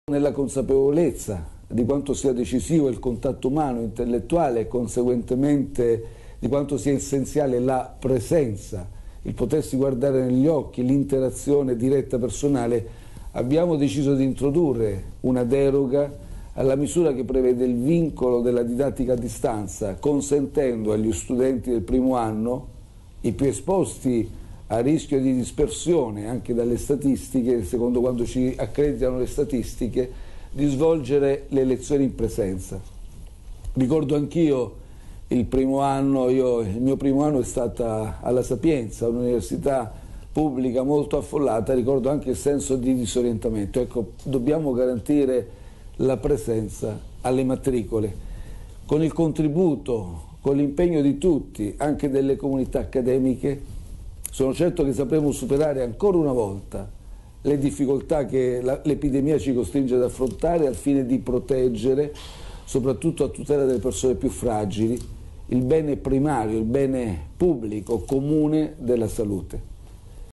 Nella consapevolezza di quanto sia decisivo il contatto umano, intellettuale e conseguentemente di quanto sia essenziale la presenza, il potersi guardare negli occhi, l'interazione diretta personale, abbiamo deciso di introdurre una deroga alla misura che prevede il vincolo della didattica a distanza, consentendo agli studenti del primo anno, i più esposti a rischio di dispersione anche dalle statistiche, secondo quanto ci accreditano le statistiche, di svolgere le lezioni in presenza. Ricordo anch'io il mio primo anno è stata alla Sapienza, un'università pubblica molto affollata, ricordo anche il senso di disorientamento. Ecco, dobbiamo garantire la presenza alle matricole, con il contributo, con l'impegno di tutti, anche delle comunità accademiche. Sono certo che sapremo superare ancora una volta le difficoltà che l'epidemia ci costringe ad affrontare al fine di proteggere, soprattutto a tutela delle persone più fragili, il bene primario, il bene pubblico, comune della salute.